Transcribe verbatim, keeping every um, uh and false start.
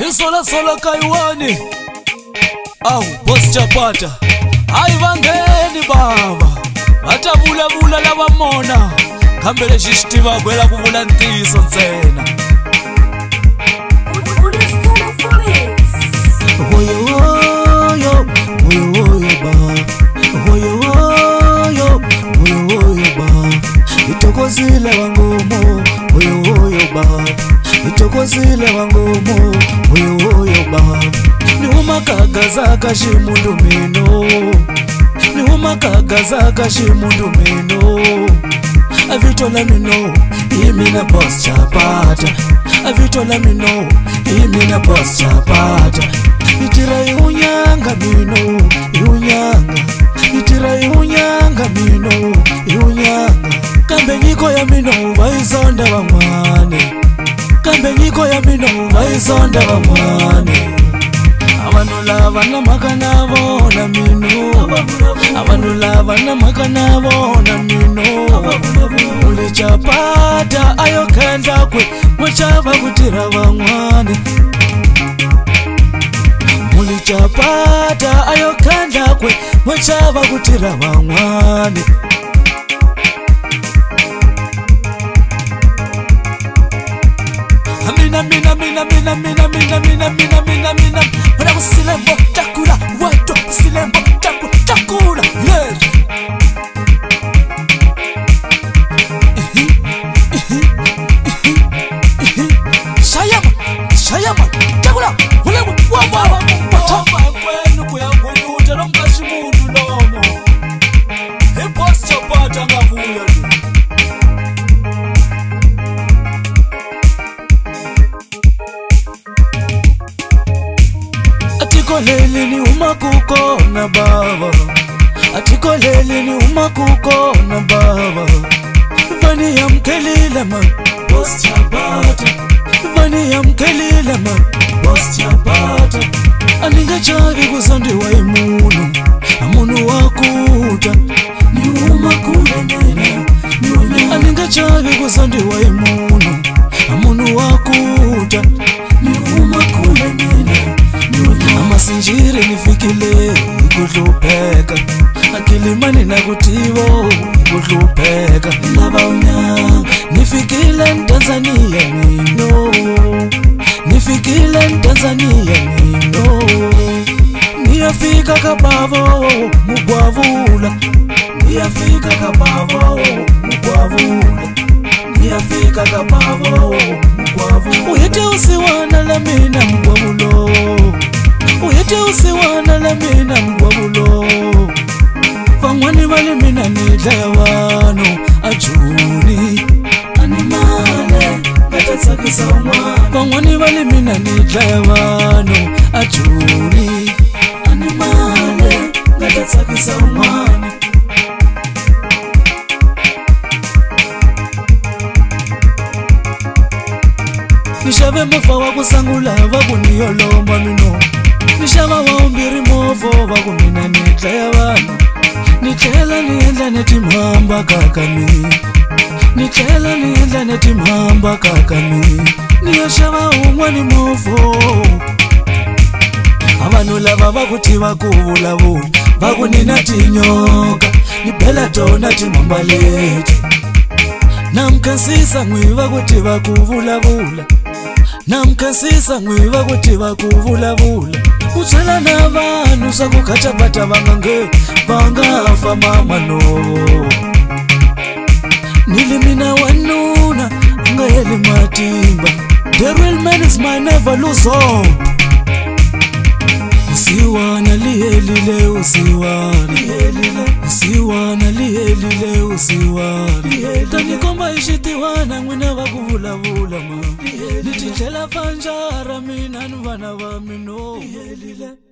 Isola sola kaiwani. Au boss chapata. Ai vangeni baba. Batabula bula lava mona. Kambele shistiva kwela kuvula ntiso ntsena. Hoyo hoyo, hoyo hoyo baba. Hoyo hoyo, hoyo hoyo baba. Itokozile wangomo, hoyo hoyo baba. Itokozile wangomo, hoyo hoyo baba. Ni umakagaza kashimundu mino. Ni umakagaza kashimundu mino. Avitola mino, imina boss chapata. Avitola mino, imina boss chapata. Itira yunyanga mino, yunyanga. Itira yunyanga mino, yunyanga. Kambe nyiko ya mino, vaisonda wamwane. Kambe nyiko ya mino, vaisonda wamwane. Abantu lava na makana bona mino. Abantu lava na makana bona mino. Muli chapata ayo kenda kwe mwechava kutira wamwane. Muli chapata ayo kenda kwe mwechava kutira wamwane. Mina mina mina mina mina mina mina mina mina mina Wana kusilembo takula Wato kusilembo takula Takula Yes Shayama Shayama Takula Ulewa Wawa Watama Kwenu kuyangu Utana mkashi mundu nomo Hipos chapata ngavuya Atikoleli ni umakuko na baba. Atikoleli ni umakuko na baba. Vani ya mkelila ma boss chapata. Vani ya mkelila ma boss chapata. Aninga chagi kusandi wa imunu. Amunu wakuta ni umakule nena. Aninga chagi kusandi wa imunu. Amunu wakuta ni umakule nena. Amasinjiri nifikile ikudlupeka. Akilimani na kutivo ikudlupeka. Lava unyanga nifikile Tanzania nino. Nifikile Tanzania nino. Niyafika kabavo mugwavula. Niyafika kabavo mugwavula. Niyafika kabavo mugwavula. Uyete usiwana la mina mugwavulo. Uyete usiwana la mina mgwabulo. Vangwani vali mina nidlaya wano ajuni. Animale ngatatsakisa umwana. Vangwani vali mina nidlaya wano ajuni. Animale ngatatsakisa umwana. Nishave mofa wakusangula vakuniyolomba mino. Nishava waumbiri mofo wakumina nidlaya wano. Nitlela niendla netimhamba kakami. Nitlela niendla netimhamba kakami. Niyoshava umwani mofo. Avanu lava vakuti vakuvula vula. Vakunina tinyoka. Nibela tona timamba leti. Namkasisa mwiva kuti vakuvula vula. Namkasisa mwiva kuti vakuvula vula. Uchala na vanu sakukata bata vangange. Vangafa mama no. Nilimina wanuna ngayeli matimba. The real man is my never lose hope. Usiwana lihelile usiwana. Usiwana lihelile usiwana. Tanikomba ishitiwana mwina vakuvula vula ma. Nititela fanjara mina nvana vamino.